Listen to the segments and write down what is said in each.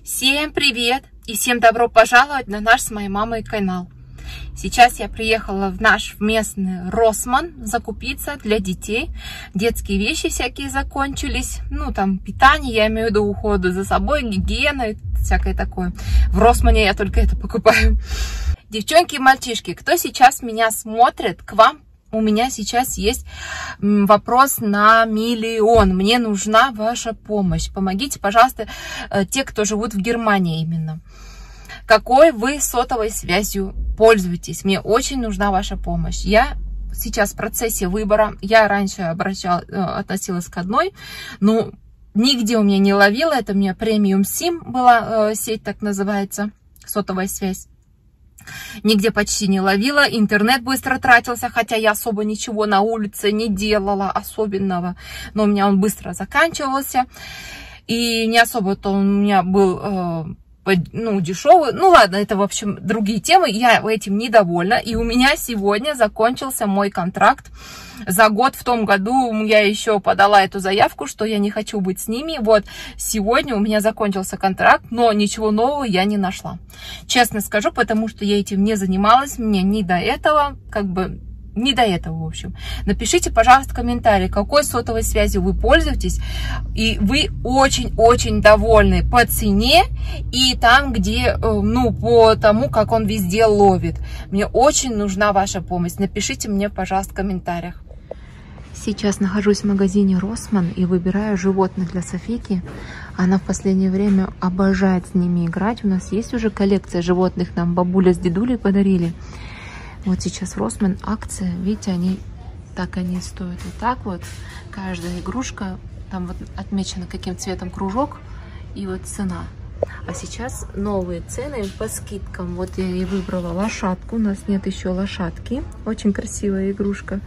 Всем привет и всем добро пожаловать на наш с моей мамой канал. Сейчас я приехала в наш местный Росман закупиться для детей. Детские вещи всякие закончились. Ну, там питание, я имею в виду уходу за собой, гигиена и всякое такое. В Росмане я только это покупаю. Девчонки и мальчишки, кто сейчас меня смотрит, к вам у меня сейчас есть вопрос на миллион. Мне нужна ваша помощь. Помогите, пожалуйста, те, кто живут в Германии именно. Какой вы сотовой связью пользуетесь? Мне очень нужна ваша помощь. Я сейчас в процессе выбора. Я раньше относилась к одной, но нигде у меня не ловила. Это у меня Premium SIM была сеть, так называется, сотовая связь. Нигде почти не ловила, интернет быстро тратился, хотя я особо ничего на улице не делала особенного, но у меня он быстро заканчивался, и не особо-то он у меня был, дешевый. Ну ладно, это в общем другие темы, я этим недовольна, и у меня сегодня закончился мой контракт за год. В том году я еще подала эту заявку, что я не хочу быть с ними. Вот сегодня у меня закончился контракт, но ничего нового я не нашла. Честно скажу, потому что я этим не занималась, мне не до этого, не до этого, в общем. Напишите, пожалуйста, комментарий, какой сотовой связью вы пользуетесь, и вы очень-очень довольны по цене и там, где, по тому, как он везде ловит. Мне очень нужна ваша помощь. Напишите мне, пожалуйста, в комментариях. Сейчас нахожусь в магазине Росман и выбираю животных для Софийки. Она в последнее время обожает с ними играть. У нас есть уже коллекция животных, нам бабуля с дедулей подарили. Вот сейчас Росман акция, видите, они стоят вот так вот. Каждая игрушка, там вот отмечено каким цветом кружок и вот цена. А сейчас новые цены по скидкам. Вот я и выбрала лошадку, у нас нет еще лошадки. Очень красивая игрушка.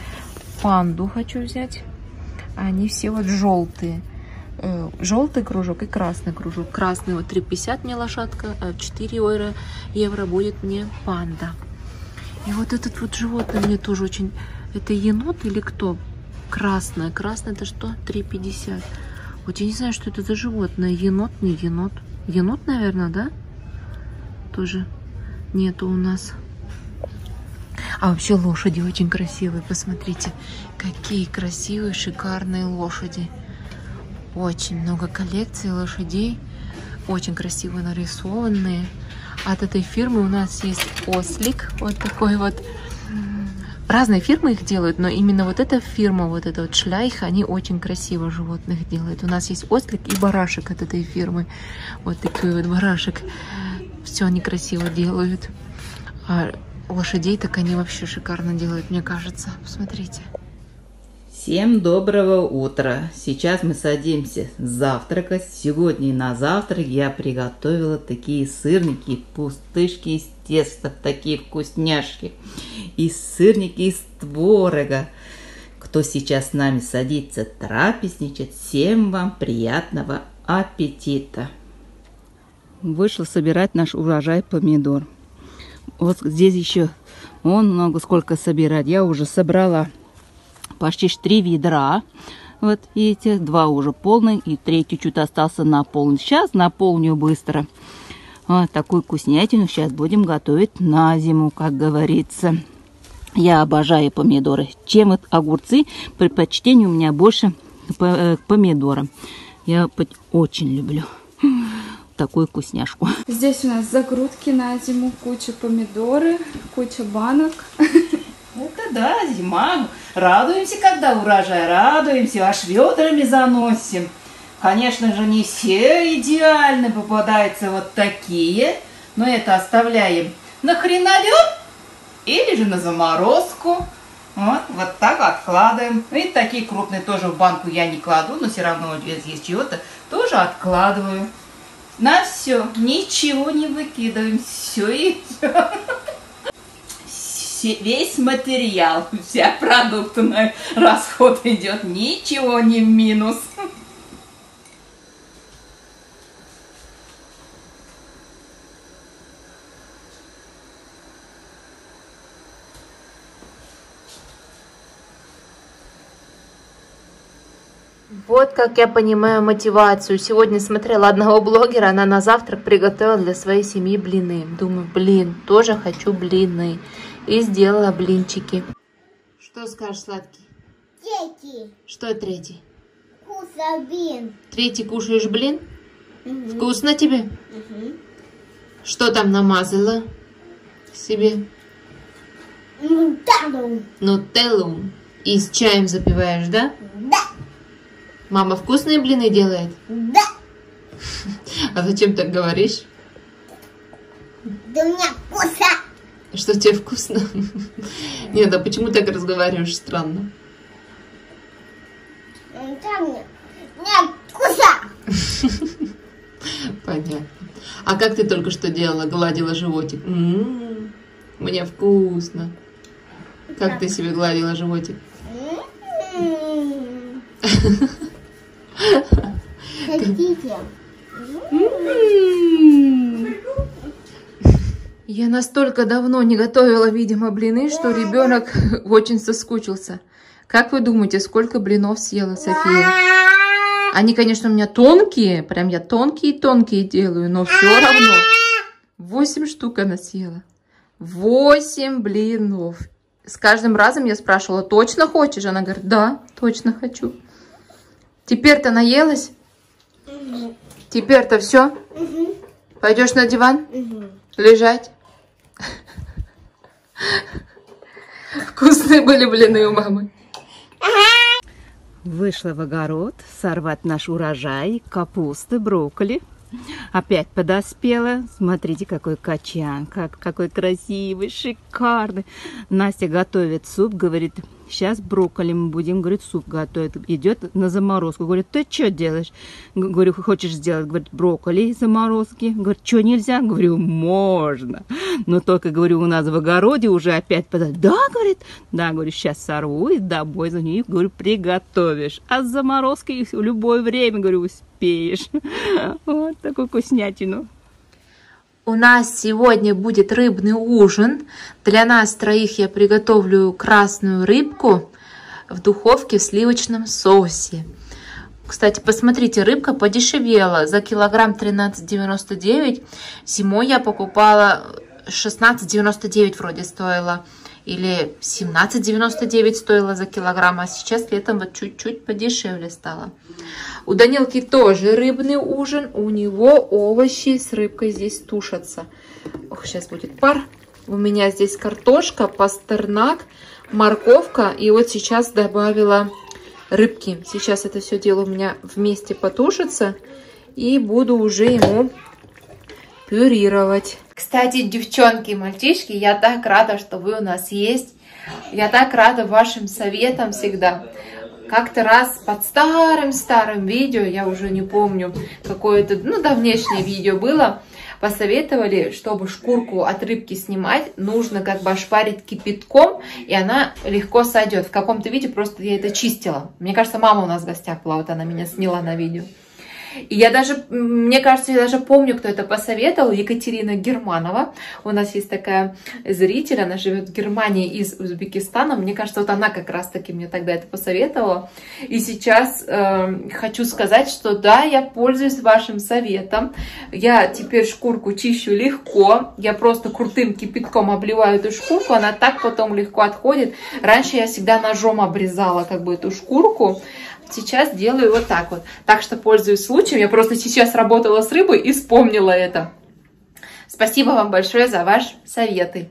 Панду хочу взять. Они все вот желтые. Желтый кружок и красный кружок. Красный вот 3,50 мне лошадка, а 4 евро будет мне панда. И вот этот вот животное мне тоже очень... Это енот или кто? Красное. Красное это что? 3,50. Вот я не знаю, что это за животное. Енот, не енот. Енот, наверное, да? Тоже нету у нас. А вообще лошади очень красивые. Посмотрите, какие красивые, шикарные лошади. Очень много коллекций лошадей. Очень красиво нарисованные. От этой фирмы у нас есть ослик. Вот такой вот. Разные фирмы их делают, но именно вот эта фирма, вот эта вот Шляйх, они очень красиво животных делают. У нас есть ослик и барашек от этой фирмы. Вот такой вот барашек. Все они красиво делают. А лошадей так они вообще шикарно делают, мне кажется. Посмотрите. Всем доброго утра! Сейчас мы садимся завтракать. Сегодня на завтрак я приготовила такие сырники, пустышки из теста, такие вкусняшки. И сырники из творога. Кто сейчас с нами садится трапезничать, всем вам приятного аппетита! Вышла собирать наш урожай помидор. Вот здесь еще много сколько собирать. Я уже собрала почти 3 ведра. Вот эти 2 уже полные, и 3 чуть остался наполнить. Сейчас наполню быстро. Вот такую вкуснятину сейчас будем готовить на зиму, как говорится. Я обожаю помидоры. Чем вот огурцы, предпочтение у меня больше к помидорам. Я очень люблю такую вкусняшку. Здесь у нас закрутки на зиму, куча помидоры, куча банок. Это да, зима. Радуемся, когда урожай, радуемся, аж ведрами заносим. Конечно же, не все идеально попадаются вот такие, но это оставляем на хренолёд или же на заморозку. Вот так откладываем. И такие крупные тоже в банку я не кладу, но все равно, если есть чего-то, тоже откладываю. На все, ничего не выкидываем, все идет. Весь материал, вся продуктовый расход идет, ничего не в минус. Вот как я понимаю мотивацию. Сегодня смотрела одного блогера, она на завтрак приготовила для своей семьи блины. Думаю, блин, тоже хочу блины. И сделала блинчики. Что скажешь, сладкий? Третий. Что третий? Вкусно блин. Третий кушаешь блин? Вкусно тебе? Что там намазала себе? Нутеллу. Нутеллу. И с чаем запиваешь, да? Да. Мама вкусные блины делает? Да. А зачем так говоришь? Да у меня вкусно. Что тебе вкусно? Нет, а почему так разговариваешь странно? Мне вкусно. Понятно. А как ты только что делала? Гладила животик? Мне вкусно. Как ты себе гладила животик? Хотите? Я настолько давно не готовила, видимо, блины, что ребенок очень соскучился. Как вы думаете, сколько блинов съела София? Они, конечно, у меня тонкие, прям я тонкие-тонкие делаю, но все равно 8 штук она съела. 8 блинов. С каждым разом я спрашивала, точно хочешь? Она говорит, да, точно хочу. Теперь-то наелась? Теперь-то все? Пойдешь на диван? Лежать? Вкусные были блины у мамы. Вышла в огород сорвать наш урожай капусты, брокколи. Опять подоспела. Смотрите, какой качан, какой красивый, шикарный. Настя готовит суп, говорит, сейчас брокколи мы будем, говорит, суп готовить. Идет на заморозку. Говорит, ты что делаешь? Говорю, хочешь сделать, говорит, брокколи из заморозки? Говорит, что нельзя? Говорю, можно. Но только, говорю, у нас в огороде уже опять подать. Да, говорит, да, говорю, сейчас сорву и домой за нее, говорю, приготовишь. А с заморозкой в любое время, говорю, успеешь. Вот такую вкуснятину. У нас сегодня будет рыбный ужин. Для нас троих я приготовлю красную рыбку в духовке в сливочном соусе. Кстати, посмотрите, рыбка подешевела. За килограмм 13,99. Зимой я покупала 16,99 вроде стоила. Или 17,99 стоила за килограмм. А сейчас летом вот чуть-чуть подешевле стало. У Данилки тоже рыбный ужин. У него овощи с рыбкой здесь тушатся. Ох, сейчас будет пар. У меня здесь картошка, пастернак, морковка. И вот сейчас добавила рыбки. Сейчас это все дело у меня вместе потушится. И буду уже ему пюрировать. Кстати, девчонки и мальчишки, я так рада, что вы у нас есть. Я так рада вашим советам всегда. Как-то раз под старым видео, я уже не помню, какое-то, давнешнее видео было, посоветовали, чтобы шкурку от рыбки снимать, нужно как бы ошпарить кипятком, и она легко сойдет. В каком-то видео просто я это чистила. Мне кажется, мама у нас в гостях была, вот она меня сняла на видео. И я даже, мне кажется, я даже помню, кто это посоветовал, Екатерина Германова. У нас есть такая зритель, она живет в Германии из Узбекистана. Мне кажется, вот она как раз-таки мне тогда это посоветовала. И сейчас хочу сказать, что да, я пользуюсь вашим советом. Я теперь шкурку чищу легко. Я просто крутым кипятком обливаю эту шкурку, она так потом легко отходит. Раньше я всегда ножом обрезала как бы эту шкурку. Сейчас делаю вот так вот. Так что пользуюсь случаем. Я просто сейчас работала с рыбой и вспомнила это. Спасибо вам большое за ваши советы.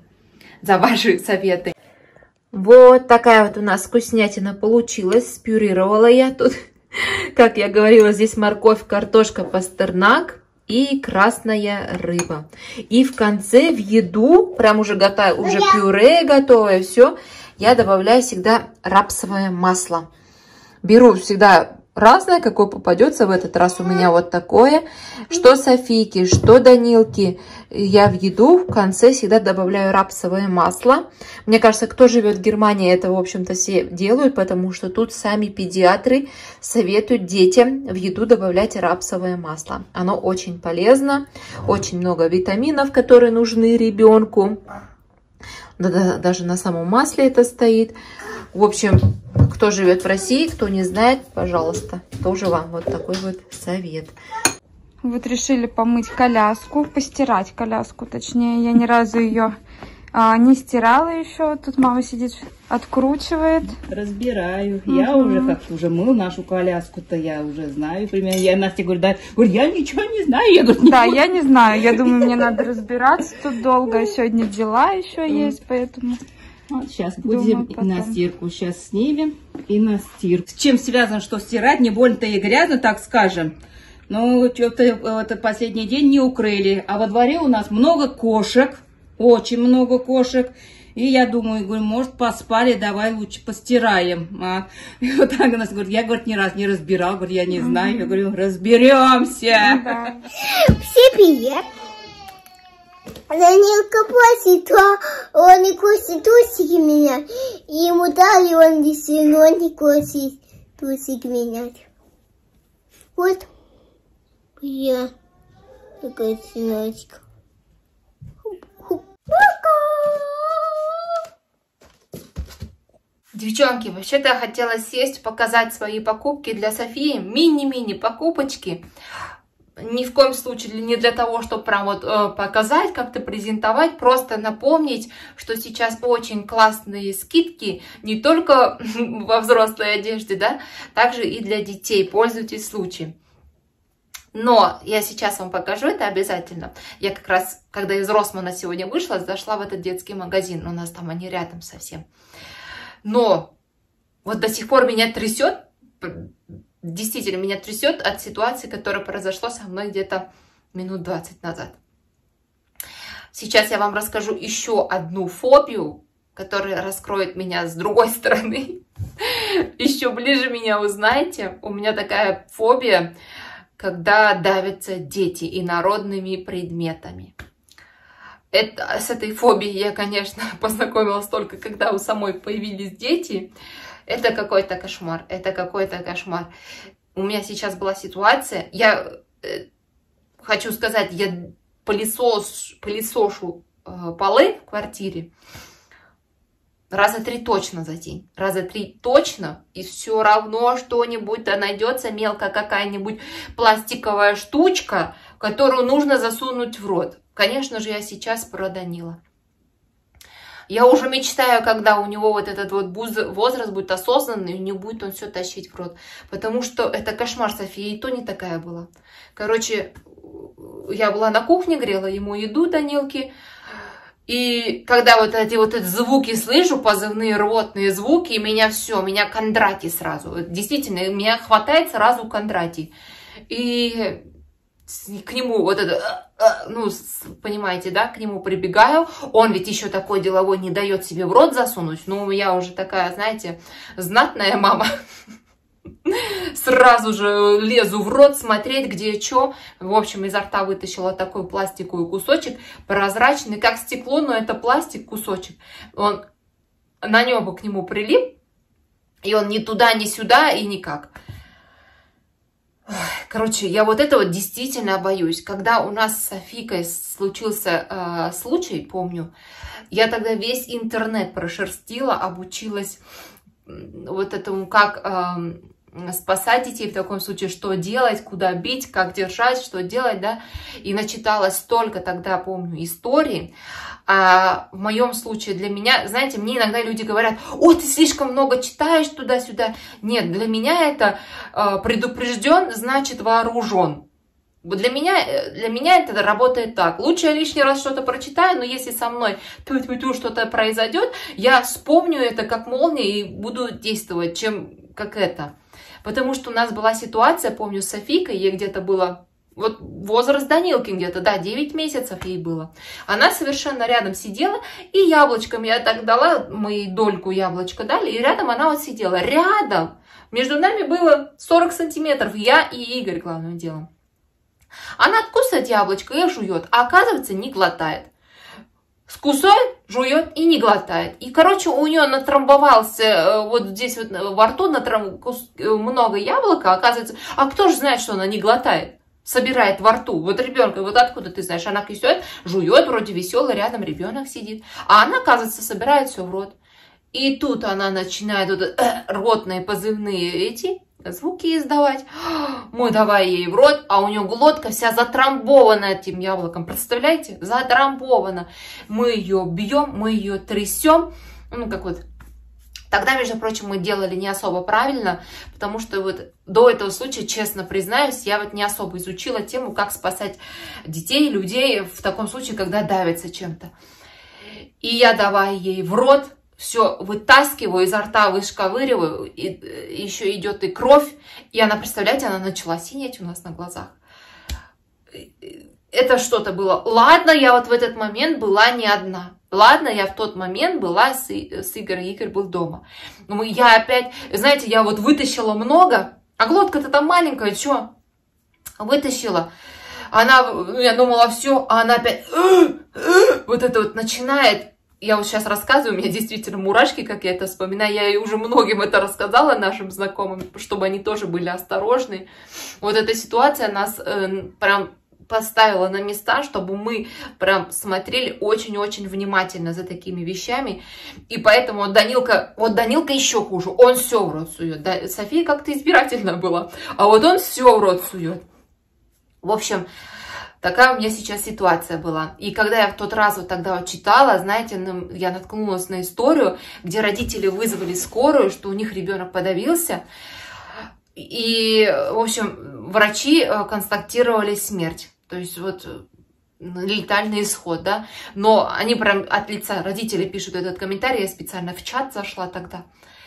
Вот такая вот у нас вкуснятина получилась. Спюрировала я тут. Как я говорила, здесь морковь, картошка, пастернак и красная рыба. И в конце в еду, прям уже готовое, уже пюре готовое, все, я добавляю всегда рапсовое масло. Беру всегда разное, какое попадется. В этот раз у меня вот такое. Что Софийки, что Данилки. Я в еду в конце всегда добавляю рапсовое масло. Мне кажется, кто живет в Германии, это, в общем-то, все делают, потому что тут сами педиатры советуют детям в еду добавлять рапсовое масло. Оно очень полезно, очень много витаминов, которые нужны ребенку. Даже на самом масле это стоит. В общем, Кто живет в России, кто не знает, пожалуйста, тоже вам вот такой вот совет. Вот решили помыть коляску, постирать коляску, точнее. Я ни разу ее не стирала еще. Тут мама сидит, откручивает. Разбираю. Я уже мыл нашу коляску-то, я уже знаю примерно. Я Насте говорю, да, я ничего не знаю. Я говорю, да, я не знаю. Я думаю, мне надо разбираться тут долго. Сегодня дела еще есть, поэтому... Вот сейчас будем на стирку. Сейчас снимем и на стирку. С чем связано, что стирать? Не больно-то и грязно, так скажем. Но что-то вот последний день не укрыли. А во дворе у нас много кошек. Очень много кошек. И я думаю, говорю, может, поспали, давай лучше постираем. И вот так у нас говорит, я, говорит, ни разу не разбирал, говорю, я не знаю. Я говорю, разберемся. Всем привет. Данилка просит, он не косит трусики менять. И ему дали, он действительно не косит трусики менять. Вот. Я такая сыночка. Девчонки, вообще-то я хотела сесть, показать свои покупки для Софии. Мини-мини покупочки. Ни в коем случае не для того, чтобы прям вот показать, как-то презентовать, просто напомнить, что сейчас очень классные скидки, не только во взрослой одежде, да, также и для детей. Пользуйтесь случаем. Но я сейчас вам покажу это обязательно. Я как раз, когда из Росмана сегодня вышла, зашла в этот детский магазин. У нас там они рядом совсем. Но вот до сих пор меня трясет, действительно меня трясет от ситуации, которая произошла со мной где-то минут 20 назад. Сейчас я вам расскажу еще одну фобию, которая раскроет меня с другой стороны. Еще ближе меня узнаете. У меня такая фобия, когда давятся дети инородными предметами. С этой фобией я, конечно, познакомилась только когда у самой появились дети. Это какой-то кошмар, это какой-то кошмар. У меня сейчас была ситуация, я хочу сказать, я пылесошу полы в квартире раза 3 точно за день. Раза 3 точно, и все равно что-нибудь да найдется, мелко какая-нибудь пластиковая штучка, которую нужно засунуть в рот. Конечно же, я сейчас про Данила. Я уже мечтаю, когда у него вот этот вот возраст будет осознанный, и не будет он все тащить в рот. Потому что это кошмар, София, и то не такая была. Короче, я была на кухне, грела ему еду, Данилке. И когда вот эти звуки слышу, позывные рвотные звуки, меня все, меня Кондратий сразу. Действительно, меня хватает сразу Кондратий. И к нему вот это, ну, понимаете, да, к нему прибегаю. Он ведь еще такой деловой, не дает себе в рот засунуть. Ну, я уже такая, знаете, знатная мама. Сразу же лезу в рот смотреть, где что. В общем, изо рта вытащила такой пластиковый кусочек, прозрачный, как стекло, но это пластик кусочек. Он на небо к нему прилип, и он ни туда, ни сюда, и никак. Короче, я вот это вот действительно боюсь. Когда у нас с Софикой случился случай, помню, я тогда весь интернет прошерстила, обучилась вот этому, как спасать детей в таком случае, что делать, куда бить, как держать, что делать, да, и начиталась столько тогда, помню, истории. А в моем случае для меня, знаете, мне иногда люди говорят: ой, ты слишком много читаешь туда-сюда. Нет, для меня это предупрежден, значит вооружен. Для меня это работает так. Лучше я лишний раз что-то прочитаю, но если со мной что-то произойдет, я вспомню это как молния и буду действовать, чем как это. Потому что у нас была ситуация, помню, с Софийкой, ей где-то было, вот возраст Данилки где-то, да, 9 месяцев ей было. Она совершенно рядом сидела, и яблочком я так дала, мы ей дольку яблочка дали, и рядом она вот сидела. Рядом! Между нами было 40 сантиметров, я и Игорь, главным делом. Она откусывает яблочко и жует, а оказывается не глотает. Скусывает, жует и не глотает. И, короче, у нее натрамбовался вот здесь вот во рту много яблока, оказывается. А кто же знает, что она не глотает? Собирает во рту. Вот ребенка, вот откуда ты знаешь? Она кисет, жует, вроде веселый, рядом ребенок сидит. А она, оказывается, собирает все в рот. И тут она начинает вот, ротные позывные эти звуки издавать. Мы давай ей в рот, а у нее глотка вся затрамбована этим яблоком. Представляете? Затрамбована. Мы ее бьем, мы ее трясем. Ну, как вот. Тогда, между прочим, мы делали не особо правильно, потому что вот до этого случая, честно признаюсь, я вот не особо изучила тему, как спасать детей, людей в таком случае, когда давятся чем-то. И я давай ей в рот, все вытаскиваю изо рта, вышковыриваю, и еще идет и кровь. И она, представляете, она начала синеть у нас на глазах. Это что-то было. Ладно, я вот в этот момент была не одна. Ладно, я в тот момент была с Игорем, Игорь был дома. Но я опять, знаете, я вот вытащила много, а глотка-то там маленькая, что? Вытащила. Она, я думала, все, а она опять вот это вот начинает. Я вот сейчас рассказываю, у меня действительно мурашки, как я это вспоминаю. Я уже многим это рассказала, нашим знакомым, чтобы они тоже были осторожны. Вот эта ситуация нас прям поставила на места, чтобы мы прям смотрели очень-очень внимательно за такими вещами. И поэтому вот Данилка еще хуже. Он все в рот сует. Да, София как-то избирательна была. А вот он все в рот сует. В общем, такая у меня сейчас ситуация была. И когда я в тот раз вот тогда вот читала, знаете, я наткнулась на историю, где родители вызвали скорую, что у них ребенок подавился. И, в общем, врачи констатировали смерть. То есть вот летальный исход, да. Но они прям от лица родителей пишут этот комментарий. Я специально в чат зашла тогда.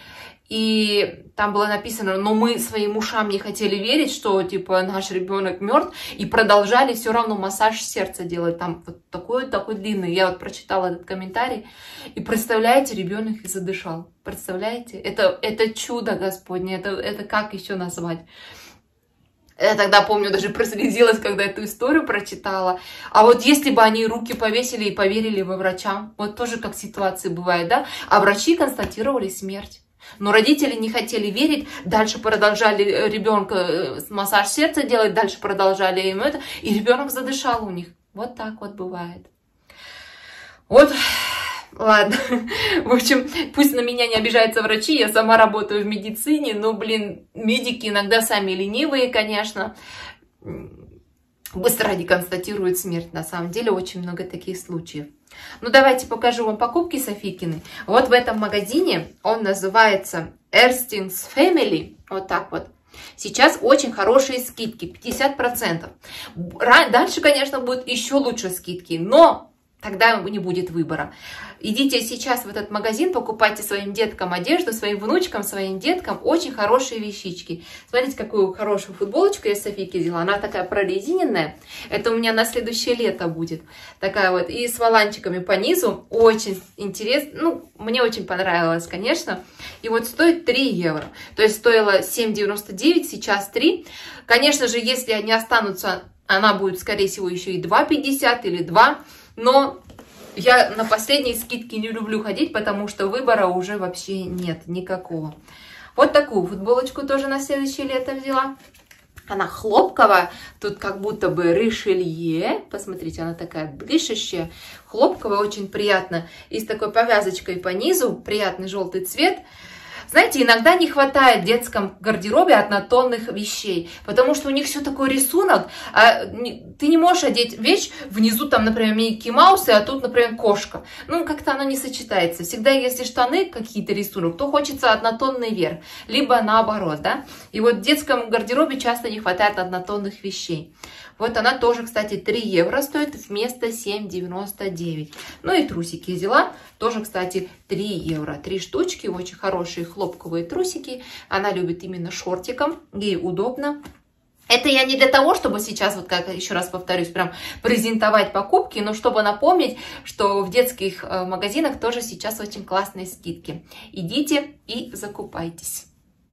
И там было написано, но мы своим ушам не хотели верить, что типа наш ребенок мертв, и продолжали все равно массаж сердца делать. Там вот такой длинный. Я вот прочитала этот комментарий. И представляете, ребенок и задышал. Представляете? Это чудо Господне. Это как еще назвать? Я тогда, помню, даже прослезилась, когда эту историю прочитала. А вот если бы они руки повесили и поверили бы врачам, вот тоже как ситуации бывает, да? А врачи констатировали смерть. Но родители не хотели верить, дальше продолжали ребенка массаж сердца делать, дальше продолжали им это, и ребенок задышал у них. Вот так вот бывает. Вот. Ладно, в общем, пусть на меня не обижаются врачи, я сама работаю в медицине, но, блин, медики иногда сами ленивые, конечно, быстро они констатируют смерть, на самом деле очень много таких случаев. Ну, давайте покажу вам покупки Софикины. Вот в этом магазине, он называется Erstings Family, вот так вот. Сейчас очень хорошие скидки, 50%. Дальше, конечно, будут еще лучше скидки, но тогда не будет выбора. Идите сейчас в этот магазин, покупайте своим деткам одежду, своим внучкам, своим деткам очень хорошие вещички. Смотрите, какую хорошую футболочку я Софийке взяла. Она такая прорезиненная. Это у меня на следующее лето будет. Такая вот и с воланчиками по низу. Очень интересно. Ну, мне очень понравилось, конечно. И вот стоит 3 евро. То есть стоило 7,99, сейчас 3. Конечно же, если они останутся, она будет, скорее всего, еще и 2,50 или 2. Но я на последние скидки не люблю ходить, потому что выбора уже вообще нет никакого. Вот такую футболочку тоже на следующее лето взяла. Она хлопковая, тут как будто бы ришелье. Посмотрите, она такая дышащая, хлопковая, очень приятно. И с такой повязочкой по низу, приятный желтый цвет. Знаете, иногда не хватает в детском гардеробе однотонных вещей, потому что у них все такой рисунок, а ты не можешь одеть вещь, внизу там, например, Микки Маус, а тут, например, кошка. Ну, как-то оно не сочетается. Всегда, если штаны какие-то рисунок, то хочется однотонный верх, либо наоборот, да. И вот в детском гардеробе часто не хватает однотонных вещей. Вот она тоже, кстати, 3 евро стоит вместо 7,99. Ну и трусики взяла. Тоже, кстати, 3 евро. 3 штучки, очень хорошие хлопковые трусики. Она любит именно шортиком. Ей удобно. Это я не для того, чтобы сейчас, вот как еще раз повторюсь, прям презентовать покупки, но чтобы напомнить, что в детских магазинах тоже сейчас очень классные скидки. Идите и закупайтесь.